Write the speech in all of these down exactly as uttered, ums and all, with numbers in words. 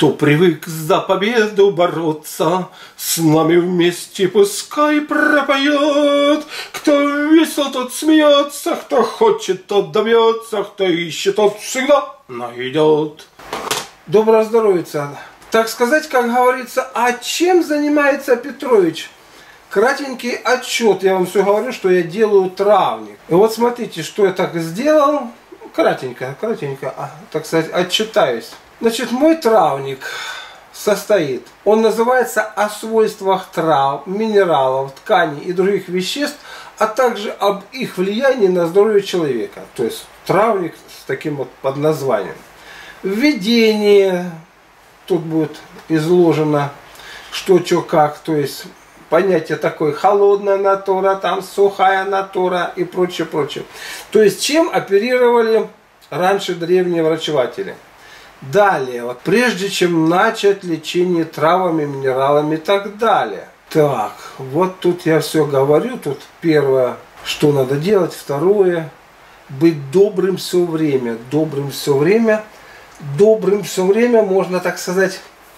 Кто привык за победу бороться, с нами вместе пускай пропоет. Кто весел, тот смеется, кто хочет, тот добьется, кто ищет, тот всегда найдет. Доброго здоровья, Анна. Так сказать, как говорится, а чем занимается Петрович? Кратенький отчет, я вам все говорю, что я делаю травник. И вот смотрите, что я так сделал. Кратенько, кратенько, так сказать, отчитаюсь. Значит, мой травник состоит, он называется «О свойствах трав, минералов, тканей и других веществ, а также об их влиянии на здоровье человека». То есть травник с таким вот подназванием. Введение, тут будет изложено что, что, как, то есть понятие такое: холодная натура, там сухая натура и прочее, прочее. То есть чем оперировали раньше древние врачеватели. Далее, вот прежде чем начать лечение травами, минералами и так далее. Так, вот тут я все говорю. Тут первое, что надо делать. Второе, быть добрым все время. Добрым все время. Добрым все время, можно так сказать.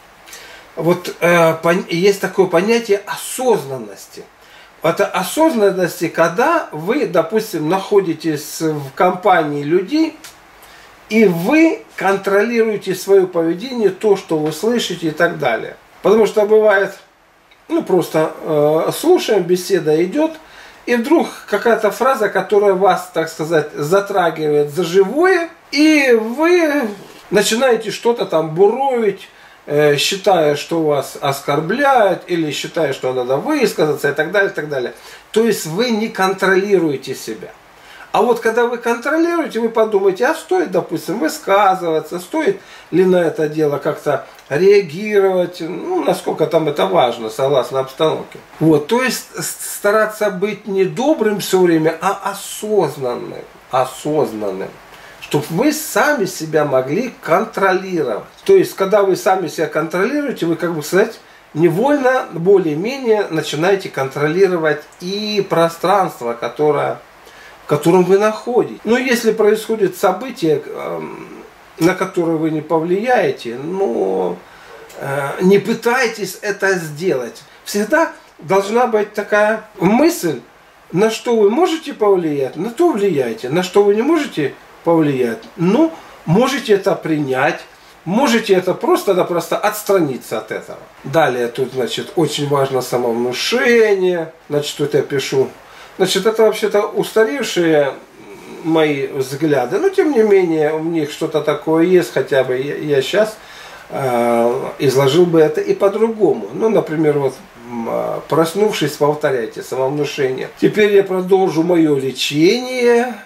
Вот э, пон, есть такое понятие осознанности. Это осознанности, когда вы, допустим, находитесь в компании людей, и вы контролируете свое поведение, то, что вы слышите и так далее. Потому что бывает, ну просто э, слушаем, беседа идет, и вдруг какая-то фраза, которая вас, так сказать, затрагивает за живое, и вы начинаете что-то там буровить, э, считая, что вас оскорбляют, или считая, что надо высказаться и так далее, и так далее. То есть вы не контролируете себя. А вот когда вы контролируете, вы подумаете, а стоит, допустим, высказываться, стоит ли на это дело как-то реагировать, ну, насколько там это важно, согласно обстановке. Вот, то есть стараться быть не добрым все время, а осознанным, осознанным, чтобы вы сами себя могли контролировать. То есть, когда вы сами себя контролируете, вы, как бы сказать, невольно, более-менее начинаете контролировать и пространство, которое... в котором вы находитесь. Но если происходит событие, на которое вы не повлияете, но не пытайтесь это сделать. Всегда должна быть такая мысль, на что вы можете повлиять, на то влияйте, на что вы не можете повлиять, ну, можете это принять, можете это просто-напросто отстраниться от этого. Далее тут, значит, очень важно самовнушение, значит, тут я пишу. Значит, это вообще-то устаревшие мои взгляды, но тем не менее у них что-то такое есть, хотя бы я, я сейчас э, изложил бы это и по-другому. Ну, например, вот проснувшись, повторяйте самовнушение. Теперь я продолжу мое лечение,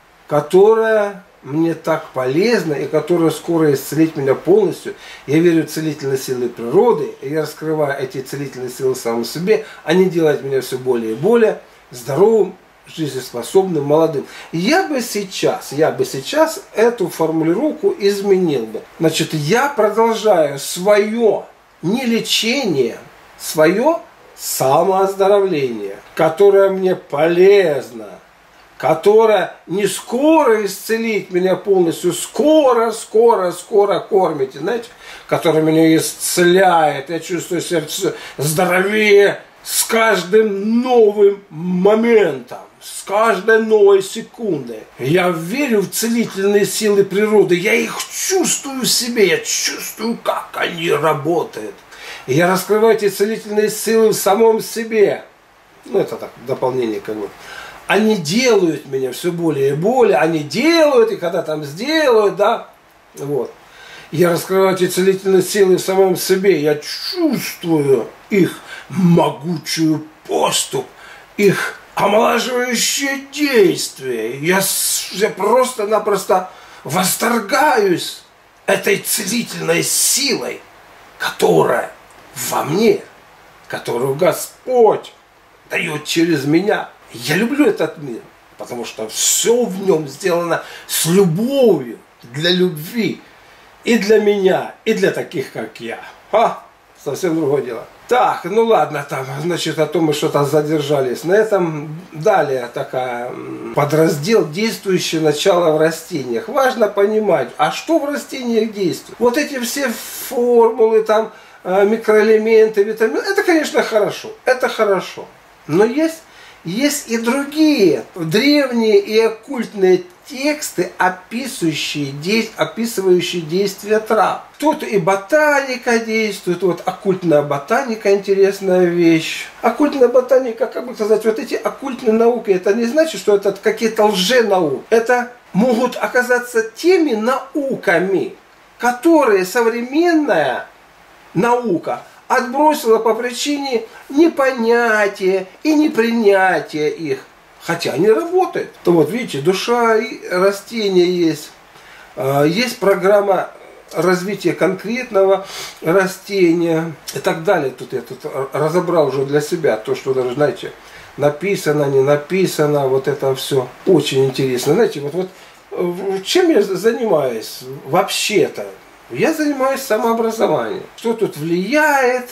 которое мне так полезно и которое скоро исцелит меня полностью. Я верю в целительные силы природы, и я раскрываю эти целительные силы в самом себе, они делают меня все более и более здоровым, жизнеспособным, молодым. Я бы сейчас, я бы сейчас эту формулировку изменил бы. Значит, я продолжаю свое не лечение, свое самооздоровление, которое мне полезно, которое не скоро исцелит меня полностью, скоро, скоро, скоро кормите, знаете, которое меня исцеляет, я чувствую себя здоровее, с каждым новым моментом, с каждой новой секундой. Я верю в целительные силы природы, я их чувствую в себе, я чувствую, как они работают. И я раскрываю эти целительные силы в самом себе. Ну, это так, дополнение как бы. Они делают меня все более и более, они делают, и когда там сделают, да, вот. Я раскрываю эти целительные силы в самом себе, я чувствую их могучую поступь, их омолаживающее действие. Я, я просто-напросто восторгаюсь этой целительной силой, которая во мне, которую Господь дает через меня. Я люблю этот мир, потому что все в нем сделано с любовью, для любви. И для меня, и для таких, как я. А, совсем другое дело. Так, ну ладно, там, значит, о том мы что-то задержались. На этом далее такая подраздел «Действующее начало в растениях». Важно понимать, а что в растениях действует? Вот эти все формулы, там, микроэлементы, витамины, это, конечно, хорошо, это хорошо. Но есть, есть и другие древние и оккультные тексты, описывающие, описывающие действия трав. Тут и ботаника действует, вот оккультная ботаника интересная вещь. Оккультная ботаника, как бы сказать, вот эти оккультные науки, это не значит, что это какие-то лженауки. Это могут оказаться теми науками, которые современная наука отбросила по причине непонятия и непринятия их. Хотя они работают. То вот видите, душа и растения есть. Есть программа развития конкретного растения и так далее. Тут я тут разобрал уже для себя то, что даже, знаете, написано, не написано, вот это все очень интересно. Знаете, вот, вот чем я занимаюсь вообще-то? Я занимаюсь самообразованием. Что тут влияет?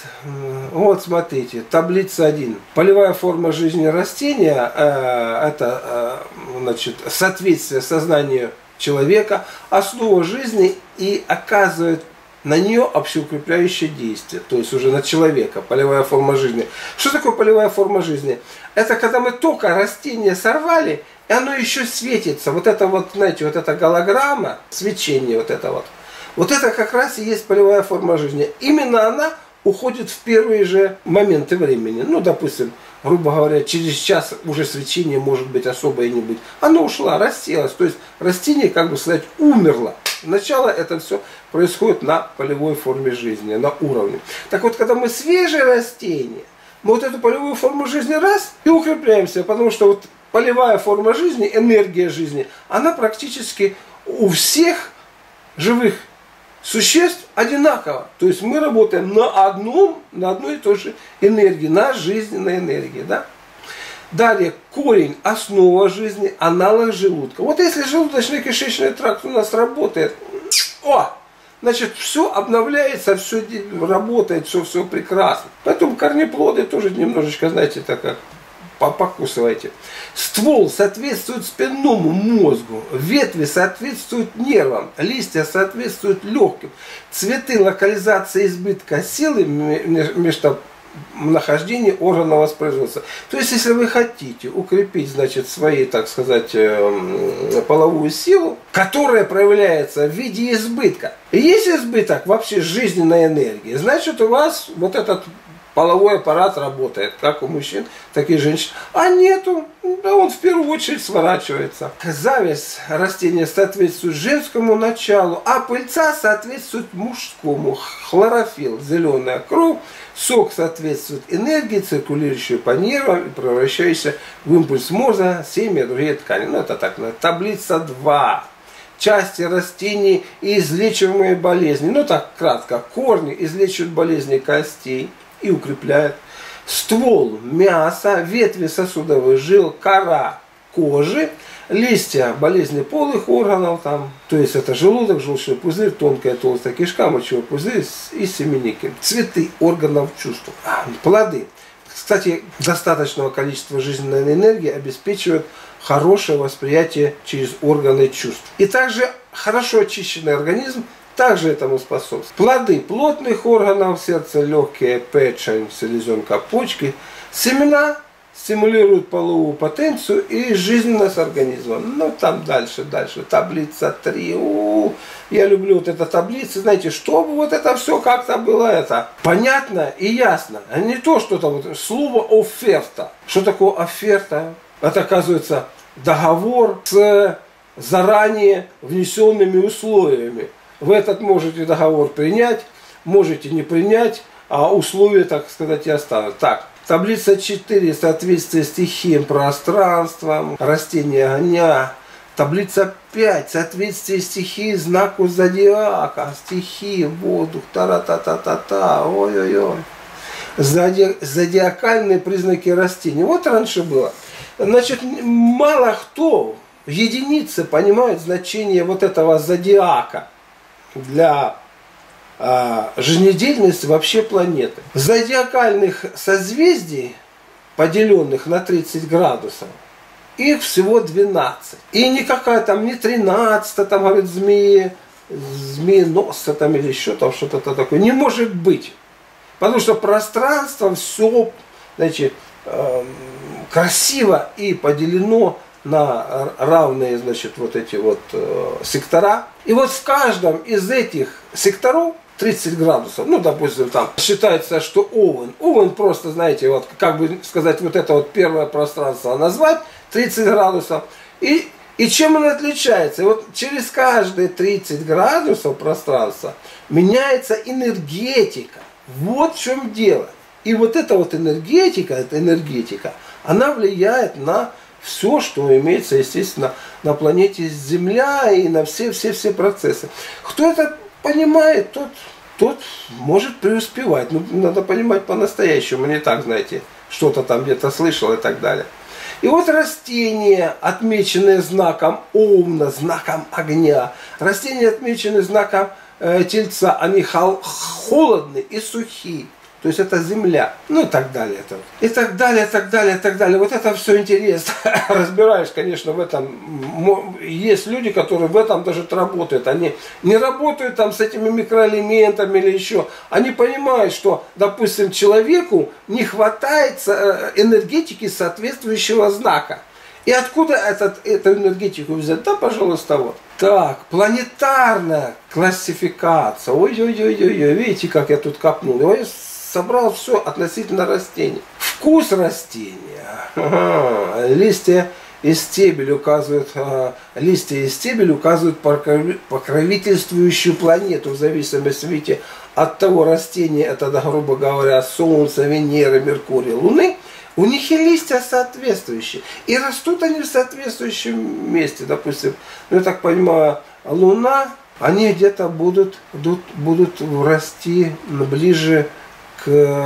Вот смотрите, таблица один. Полевая форма жизни растения э, это э, значит, соответствие сознанию человека, основа жизни и оказывает на нее общеукрепляющее действие, то есть уже на человека, полевая форма жизни. Что такое полевая форма жизни? Это когда мы только растение сорвали, и оно еще светится. Вот это вот, знаете, вот эта голограмма, свечение вот это вот. Вот это как раз и есть полевая форма жизни. Именно она уходит в первые же моменты времени. Ну, допустим, грубо говоря, через час уже свечение может быть особое не быть. Оно ушло, рассеялось. То есть растение, как бы сказать, умерло. Сначала это все происходит на полевой форме жизни, на уровне. Так вот, когда мы свежее растение, мы вот эту полевую форму жизни раз и укрепляемся. Потому что вот полевая форма жизни, энергия жизни, она практически у всех живых существ одинаково. То есть мы работаем на одном, на одной и той же энергии, на жизненной энергии. Да? Далее, корень, основа жизни, аналог желудка. Вот если желудочно-кишечный тракт у нас работает, о, значит, все обновляется, все работает, все, все прекрасно. Поэтому корнеплоды тоже немножечко, знаете, так как покусывайте. Ствол соответствует спинному мозгу, ветви соответствуют нервам, листья соответствуют легким, цветы локализация избытка силы местонахождения органа воспроизводства. То есть, если вы хотите укрепить, значит, свои, так сказать, половую силу, которая проявляется в виде избытка. И есть избыток вообще жизненной энергии, значит, у вас вот этот половой аппарат работает, как у мужчин, так и женщин. А нету, да он в первую очередь сворачивается. Зависть растения соответствует женскому началу, а пыльца соответствует мужскому. Хлорофилл, зеленая кровь, сок соответствует энергии, циркулирующей по нервам и превращающейся в импульс мозга, семя, другие ткани. Ну это так, таблица два. Части растений и излечиваемые болезни. Ну так кратко. Корни излечивают болезни костей и укрепляет. Ствол – мясо, ветви сосудовых жил, кора – кожи, листья – болезни полых органов, там, то есть это желудок, желчный пузырь, тонкая толстая кишка, мочевой пузырь и семенники. Цветы органов чувств. Плоды. Кстати, достаточного количества жизненной энергии обеспечивают хорошее восприятие через органы чувств. И также хорошо очищенный организм также этому способствует. Плоды плотных органов, сердце, легкие, печень, селезенка, почки. Семена стимулируют половую потенцию и жизненность организма. Ну, там дальше, дальше. Таблица три. У-у-у. Я люблю вот эту таблицу. Знаете, чтобы вот это все как-то было это понятно и ясно. А не то, что там вот, слово оферта. Что такое оферта? Это, оказывается, договор с заранее внесенными условиями. Вы этот можете договор принять, можете не принять, а условия, так сказать, и останутся. Так, таблица четыре. Соответствие стихиям пространства, растения огня. Таблица пять. Соответствие стихии знаку зодиака. Стихии, воздух, та-та-та-та-та. Ой-ой-ой. Зоди... Зодиакальные признаки растений. Вот раньше было. Значит, мало кто, единицы, понимают значение вот этого зодиака для а, жизнедеятельности вообще планеты. Зодиакальных созвездий, поделенных на тридцать градусов, их всего двенадцать. И никакая там не тринадцать, там говорит змеи, змееносца там или еще там что-то такое. Не может быть. Потому что пространство все, значит, э, красиво и поделено на равные, значит, вот эти вот э, сектора. И вот в каждом из этих секторов тридцать градусов, ну, допустим, там считается, что Овен. Овен просто, знаете, вот, как бы сказать, вот это вот первое пространство назвать, тридцать градусов. И, и чем он отличается? И вот через каждые тридцать градусов пространства меняется энергетика. Вот в чем дело. И вот эта вот энергетика, эта энергетика, она влияет на все, что имеется, естественно, на планете Земля и на все-все-все процессы. Кто это понимает, тот, тот может преуспевать. Ну, надо понимать по-настоящему, не так, знаете, что-то там где-то слышал и так далее. И вот растения, отмеченные знаком Овна, знаком огня, растения, отмеченные знаком э, Тельца, они холодные и сухие. То есть это земля, ну и так далее. И так далее, и так далее, и так далее. Вот это все интересно. Разбираешь, конечно, в этом. Есть люди, которые в этом даже работают. Они не работают там с этими микроэлементами или еще. Они понимают, что, допустим, человеку не хватает энергетики соответствующего знака. И откуда этот, эту энергетику взять? Да, пожалуйста, вот. Так, планетарная классификация. Ой-ой-ой-ой, видите, как я тут копнул. Ой, собрал все относительно растений. Вкус растения. Ага. Листья и стебель указывают, а, листья и стебель указывают покровительствующую планету в зависимости, видите, от того растения, это, да, грубо говоря, Солнца, Венеры, Меркурия, Луны. У них и листья соответствующие. И растут они в соответствующем месте. Допустим, ну, я так понимаю, Луна, они где-то будут, будут, будут расти ближе к,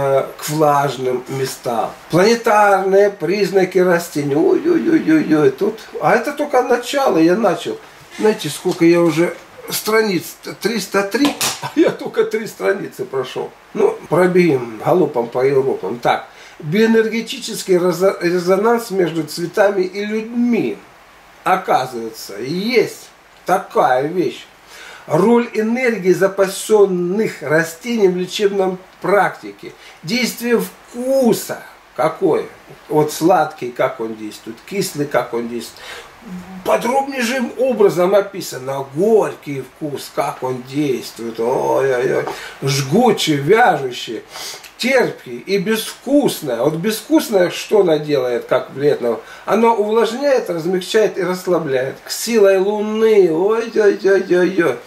к влажным местам. Планетарные признаки растений. Ой-ой-ой-ой-ой. Тут. А это только начало, я начал. Знаете, сколько я уже страниц? триста три, а я только три страницы прошел. Ну, пробегаем галопом по Европам. Так. Биоэнергетический резонанс между цветами и людьми. Оказывается, есть такая вещь. Роль энергии запасенных растений в лечебном практике. Действие вкуса. Какое? Вот сладкий, как он действует. Кислый, как он действует. Подробнейшим образом описано. Горький вкус, как он действует. Ой-ой-ой. Жгучий, вяжущий. Терпкий и безвкусное. Вот безвкусное что оно делает, как влияет на... Оно увлажняет, размягчает и расслабляет. К силой Луны. Ой-ой-ой-ой-ой.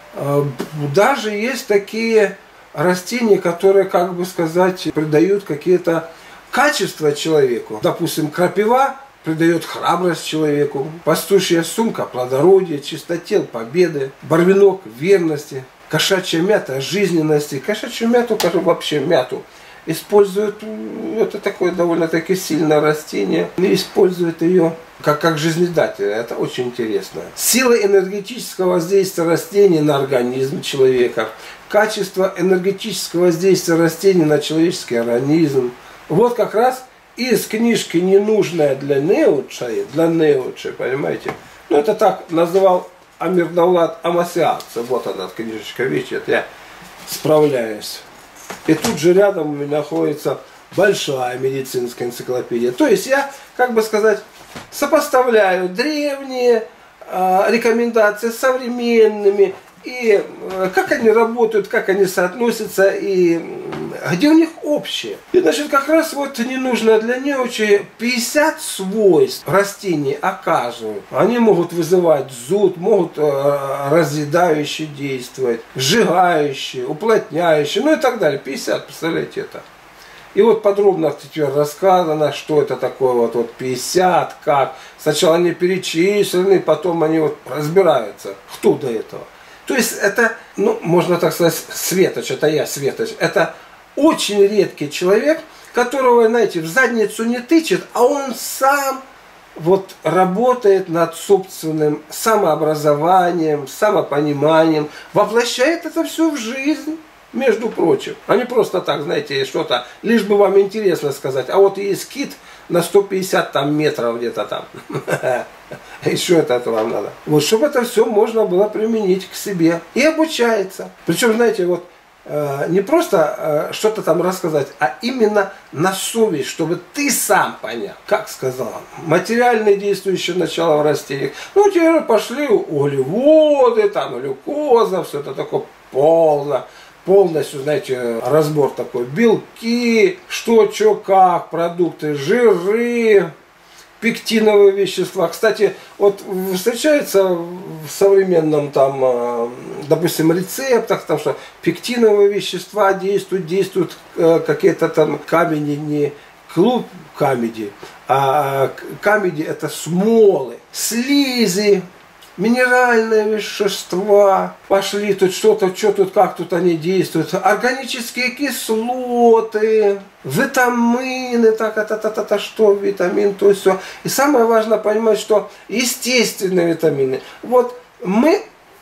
Даже есть такие растения, которые, как бы сказать, придают какие-то качества человеку. Допустим, крапива придает храбрость человеку. Пастушья сумка, плодородие, чистотел, победы. Барвинок, верности. Кошачья мята, жизненности. Кошачью мяту, вообще мяту, используют, это такое довольно-таки сильное растение, и используют ее как, как жизнедатель. Это очень интересно. Сила энергетического воздействия растений на организм человека. Качество энергетического воздействия растений на человеческий организм. Вот как раз из книжки «Ненужная для неучей», для неучей, понимаете? Ну, это так называл Амирдавлад Амасиадзе. Вот она, книжечка, видите, это я справляюсь. И тут же рядом у меня находится большая медицинская энциклопедия. То есть я, как бы сказать, сопоставляю древние э, рекомендации с современными, и э, как они работают, как они соотносятся, и э, где у них общее. И, значит, как раз вот не нужно для неучей пятьдесят свойств растений оказывают. Они могут вызывать зуд, могут э, разъедающие действовать, сжигающие, уплотняющие, ну и так далее. пятьдесят, представляете это. И вот подробно теперь рассказано, что это такое вот, вот пятьдесят, как. Сначала они перечислены, потом они вот разбираются, кто до этого. То есть это, ну, можно так сказать, светоч, это я, светоч. Это очень редкий человек, которого, знаете, в задницу не тычет, а он сам вот работает над собственным самообразованием, самопониманием, воплощает это все в жизнь, между прочим. А не просто так, знаете, что-то, лишь бы вам интересно сказать, а вот есть кит на сто пятьдесят там, метров где-то там. И что это вам надо? Вот, чтобы это все можно было применить к себе. И обучается. Причем, знаете, вот, не просто что-то там рассказать, а именно на совесть, чтобы ты сам понял, как сказала, материальное действующее начало в растениях. Ну, теперь пошли углеводы, там, глюкоза, все это такое полно, полностью, знаете, разбор такой, белки, что, что, как, продукты, жиры, пектиновые вещества. Кстати, вот встречается в современном там, допустим, рецептах, там, что пектиновые вещества действуют, действуют какие-то там камени, не клуб камеди, а камеди это смолы, слизи, минеральные вещества, пошли тут что-то, что тут, как тут они действуют, органические кислоты, витамины, так, это, это, это, что, витамин, то есть все. И самое важное понимать, что естественные витамины. Вот мы,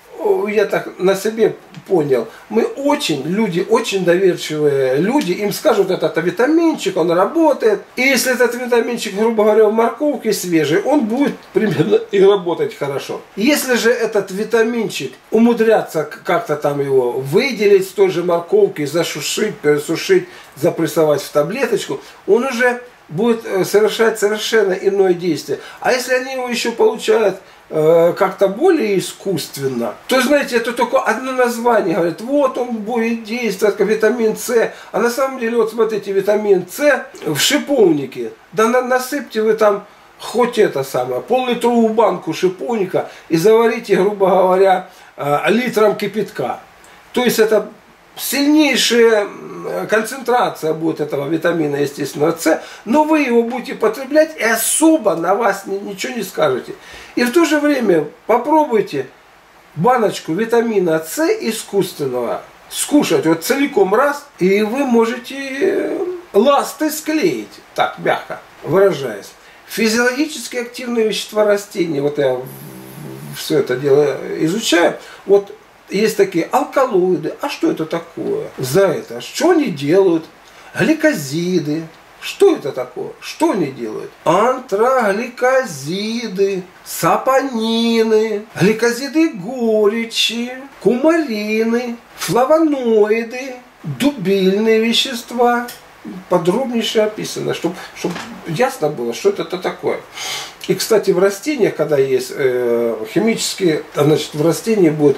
я так на себе понял, мы очень, люди, очень доверчивые люди, им скажут, этот витаминчик, он работает. И если этот витаминчик, грубо говоря, в морковке свежий, он будет примерно и работать хорошо. Если же этот витаминчик умудряться как-то там его выделить с той же морковки, засушить, пересушить, запрессовать в таблеточку, он уже будет совершать совершенно иное действие. А если они его еще получают как-то более искусственно, то, знаете, это только одно название. Говорят, вот он будет действовать, как витамин С. А на самом деле, вот смотрите, витамин С в шиповнике. Да на, насыпьте вы там хоть это самое, пол-литровую банку шиповника и заварите, грубо говоря, литром кипятка. То есть это сильнейшая концентрация будет этого витамина, естественно, С, но вы его будете потреблять и особо на вас ничего не скажете. И в то же время попробуйте баночку витамина С искусственного скушать вот целиком раз, и вы можете ласты склеить, так мягко выражаясь. Физиологически активные вещества растений, вот я все это дело изучаю, вот есть такие алкалоиды. А что это такое? За это. Что они делают? Гликозиды. Что это такое? Что они делают? Антрогликозиды, сапонины, гликозиды горечи, кумарины, флавоноиды, дубильные вещества. Подробнейше описано, чтобы, чтобы ясно было, что это такое. И, кстати, в растениях, когда есть э, химические, значит, в растении будет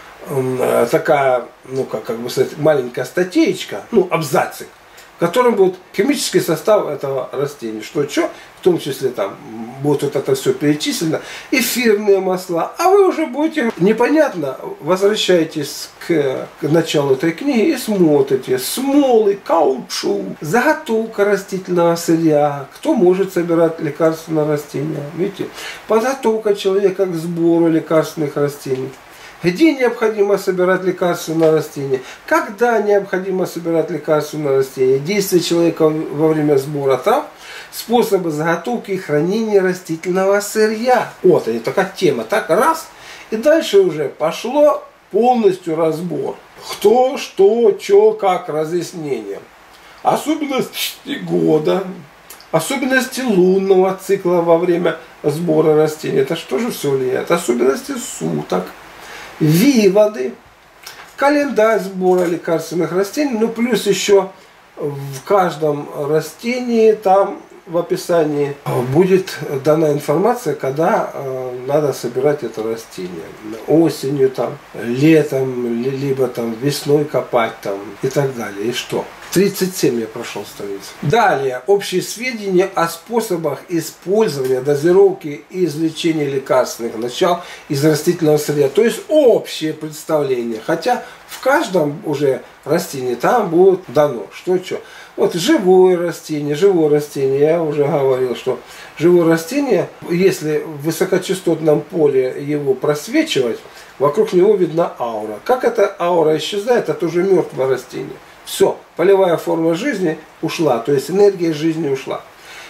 такая, ну как, как бы сказать, маленькая статейка, ну абзацик, в котором будет химический состав этого растения, что что, в том числе там будет вот это все перечислено, эфирные масла, а вы уже будете непонятно, возвращаетесь к, к началу этой книги и смотрите смолы, каучук, заготовка растительного сырья, кто может собирать лекарственные растения, видите, подготовка человека к сбору лекарственных растений. Где необходимо собирать лекарственные растения, когда необходимо собирать лекарственные растения, действия человека во время сбора трав, способы заготовки и хранения растительного сырья. Вот они, такая тема, так раз, и дальше уже пошло полностью разбор. Кто, что, что, как, разъяснение. Особенности года, особенности лунного цикла во время сбора растений. Это что же все влияет? Особенности суток. Виводы, календарь сбора лекарственных растений, ну плюс еще в каждом растении там в описании будет дана информация, когда э, надо собирать это растение. Осенью, там, летом, либо там весной копать там, и так далее. И что? тридцать семь я прошел страницу. Далее. Общие сведения о способах использования, дозировки и извлечения лекарственных начал из растительного сырья. То есть общее представление. Хотя в каждом уже растении там будет дано, что что. Вот живое растение, живое растение, я уже говорил, что живое растение, если в высокочастотном поле его просвечивать, вокруг него видна аура. Как эта аура исчезает, это уже мертвое растение. Все, полевая форма жизни ушла, то есть энергия жизни ушла.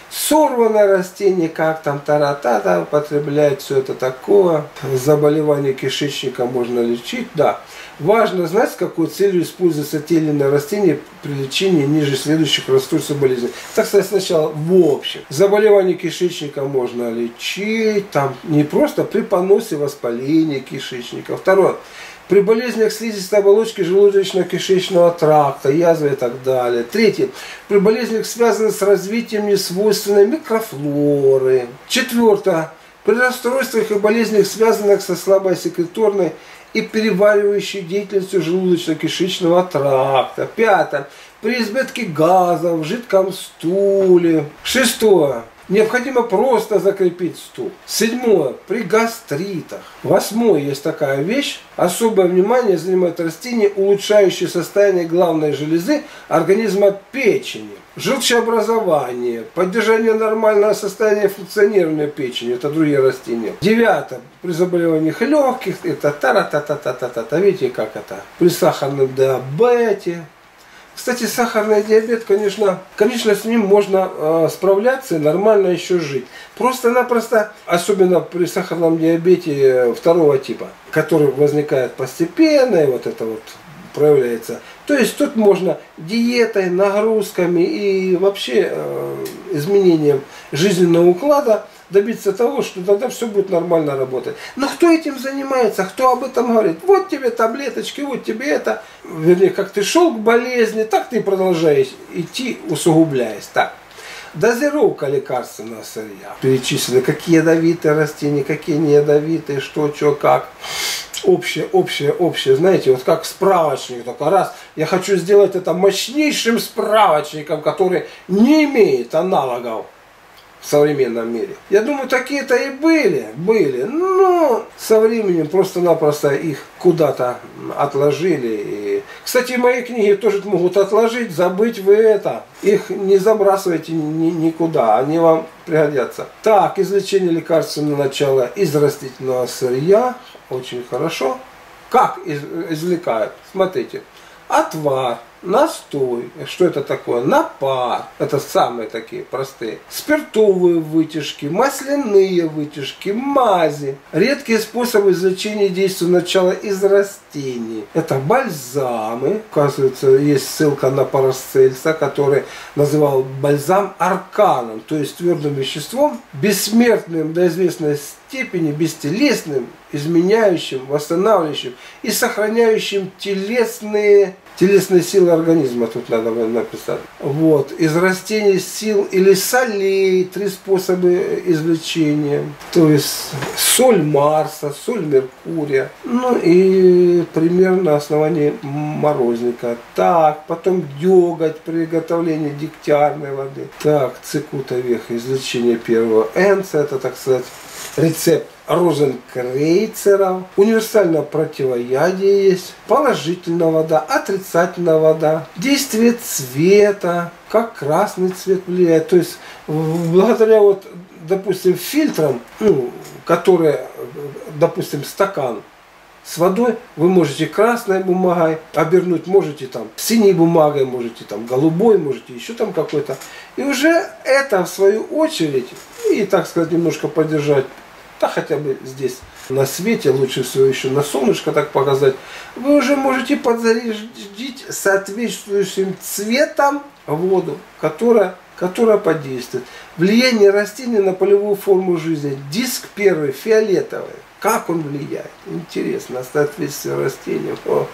Сорванное растение, как там таратата, употребляет все это такое. Заболевание кишечника можно лечить, да. Важно знать, с какой целью используется те или иные растения при лечении ниже следующих расстройств и болезней. Так сказать, сначала в общем. Заболевание кишечника можно лечить, там не просто при поносе воспаления кишечника. Второе. При болезнях слизистой оболочки желудочно-кишечного тракта, язвы и так далее. Третье. При болезнях, связанных с развитием несвойственной микрофлоры. Четвертое. При расстройствах и болезнях, связанных со слабосекреторной и переваривающей деятельностью желудочно-кишечного тракта. Пятое. При избытке газов в жидком стуле. Шестое. Необходимо просто закрепить стул. Седьмое. При гастритах. Восьмое. Есть такая вещь. Особое внимание занимает растения, улучшающие состояние главной железы организма печени. Желчеобразование. Поддержание нормального состояния функционирования печени. Это другие растения. Девятое. При заболеваниях легких. Это та-та-та-та-та-та-та. Видите, как это? При сахарном диабете. Кстати, сахарный диабет, конечно, конечно, с ним можно э, справляться и нормально еще жить. Просто-напросто, особенно при сахарном диабете второго типа, который возникает постепенно и вот это вот проявляется. То есть тут можно диетой, нагрузками и вообще э, изменением жизненного уклада добиться того, что тогда все будет нормально работать. Но кто этим занимается, кто об этом говорит? Вот тебе таблеточки, вот тебе это. Вернее, как ты шел к болезни, так ты продолжаешь идти, усугубляясь. Так. Дозировка лекарственного сырья. Перечислены, какие ядовитые растения, какие не ядовитые, что, что, как. Общее, общее, общее. Знаете, вот как справочник. Только раз я хочу сделать это мощнейшим справочником, который не имеет аналогов в современном мире. Я думаю, такие-то и были, были, но со временем просто-напросто их куда-то отложили. И, кстати, мои книги тоже могут отложить, забыть вы это. Их не забрасывайте ни, никуда, они вам пригодятся. Так, извлечение лекарственного начала из растительного сырья. Очень хорошо. Как из, извлекают? Смотрите. Отвар, настой, что это такое? Напар, это самые такие простые. Спиртовые вытяжки, масляные вытяжки, мази. Редкие способы извлечения действия начала из растений. Это бальзамы. Оказывается, есть ссылка на Парацельса, который называл бальзам арканом, то есть твердым веществом, бессмертным до известной степени, бестелесным, изменяющим, восстанавливающим и сохраняющим телесные, телесные силы организма. Тут надо написать. Вот. Из растений сил или солей. Три способа извлечения. То есть соль Марса, соль Меркурия. Ну и примерно на основании морозника. Так. Потом деготь, приготовление дегтярной воды. Так. Цикута веха. Извлечение первого энца. Это, так сказать, рецепт розенкрейцеров. Универсальное противоядие есть. Положительная вода, отрицательная вода. Действие цвета, как красный цвет влияет. То есть благодаря вот, допустим, фильтрам, ну, которые, допустим, стакан с водой, вы можете красной бумагой обернуть, можете там синей бумагой, можете там голубой, можете еще там какой-то. И уже это в свою очередь, и так сказать, немножко поддержать, да хотя бы здесь на свете, лучше всего еще на солнышко так показать, вы уже можете подзарядить соответствующим цветом воду, которая, которая подействует. Влияние растений на полевую форму жизни. Диск первый, фиолетовый. Как он влияет? Интересно, соответствие растениям. О.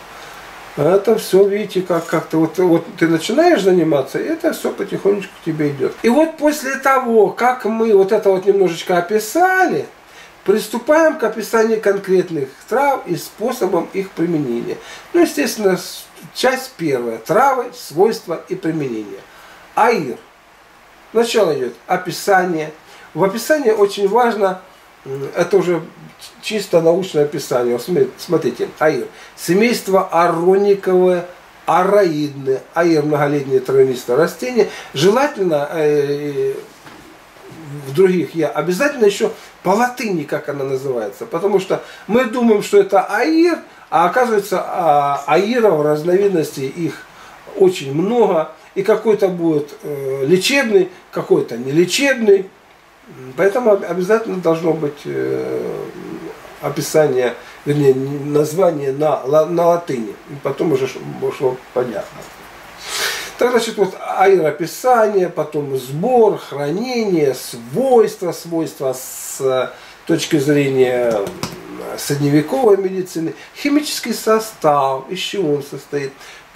Это все, видите, как как-то вот, вот ты начинаешь заниматься, и это все потихонечку к тебе идет. И вот после того, как мы вот это вот немножечко описали, приступаем к описанию конкретных трав и способам их применения. Ну, естественно, часть первая. Травы, свойства и применение. Аир. Сначала идет описание. В описании очень важно, это уже чисто научное описание. Смотрите, аир. Семейство арониковое, ароидное. Аир — многолетнее травянистое растение. Желательно, э, в других я обязательно еще по латыни, как она называется. Потому что мы думаем, что это аир, а оказывается, а, аиров, разновидностей их очень много. И какой-то будет э, лечебный, какой-то нелечебный. Поэтому обязательно должно быть э, описание, вернее, название на, на латыни. И потом уже шло понятно. Так, значит, вот аэрописание, потом сбор, хранение, свойства, свойства с точки зрения средневековой медицины, химический состав, из чего он состоит,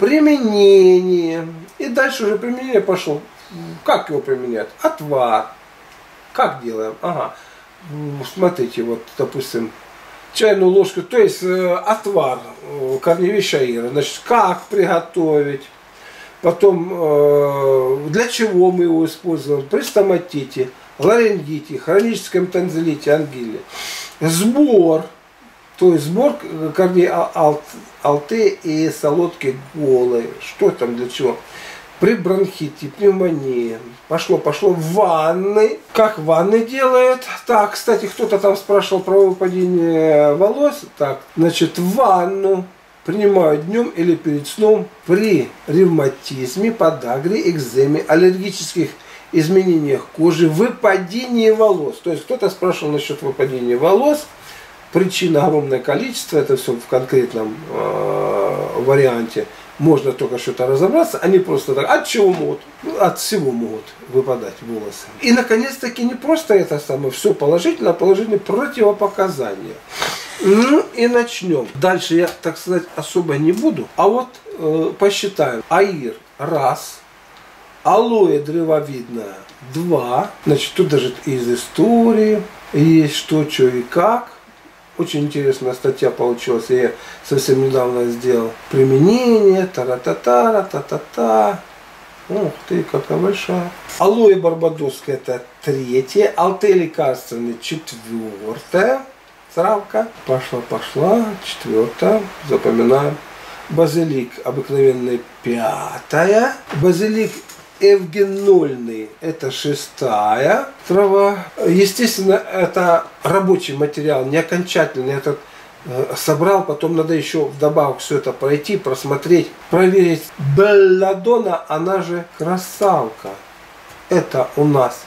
применение. И дальше уже применение пошло. Как его применять? Отвар. Как делаем? Ага. Смотрите, вот, допустим, чайную ложку, то есть э, отвар э, корневища аира. Значит, как приготовить? Потом, э, для чего мы его используем? При стоматите, ларингите, хроническом танзелите, ангиле. Сбор. То есть сбор корней алты и солодки голой. Что там, для чего? При бронхите, пневмонии. Пошло, пошло в ванны. Как ванны делают? Так, кстати, кто-то там спрашивал про выпадение волос. Так, значит, ванну принимают днем или перед сном при ревматизме, подагре, экземе, аллергических изменениях кожи, выпадении волос. То есть кто-то спрашивал насчет выпадения волос. Причин огромное количество, это все в конкретном э, варианте. Можно только что-то разобраться, они просто так, от чего могут? От всего могут выпадать волосы. И наконец-таки не просто это самое, все положительно, а положительные противопоказания. Ну и начнем. Дальше я, так сказать, особо не буду, а вот э, посчитаем. Аир раз, алоэ древовидная два. Значит, тут даже из истории есть что, что и как. Очень интересная статья получилась, я совсем недавно сделал. Применение, тара-та-тара, та-та-та. Ух ты, какая большая. Алоэ барбадосская это третья, алте лекарственный четвертая травка. Пошла, пошла, четвертая, запоминаем. Базилик обыкновенный пятая. Базилик эвгенольный это шестая трава. Естественно, это рабочий материал, не окончательный. Этот э, собрал, потом надо еще вдобавок все это пройти, просмотреть, проверить. Белладонна, она же красавка. Это у нас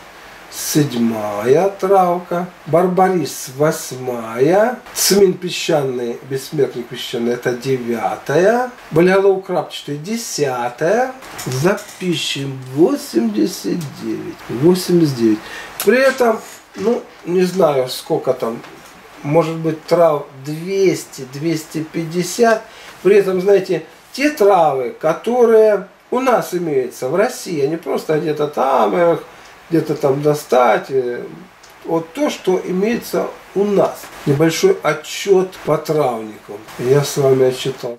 седьмая травка. Барбарис восьмая. Цмин песчаный, бессмертник песчаный, это девятая. Болиголов крапчатый десятая. Запишем восемьдесят девять. восемьдесят девять. При этом, ну, не знаю, сколько там, может быть, трав двести — двести пятьдесят. При этом, знаете, те травы, которые у нас имеются в России, они просто где-то там их где-то там достать. Вот то, что имеется у нас. Небольшой отчет по травникам. Я с вами отчитал.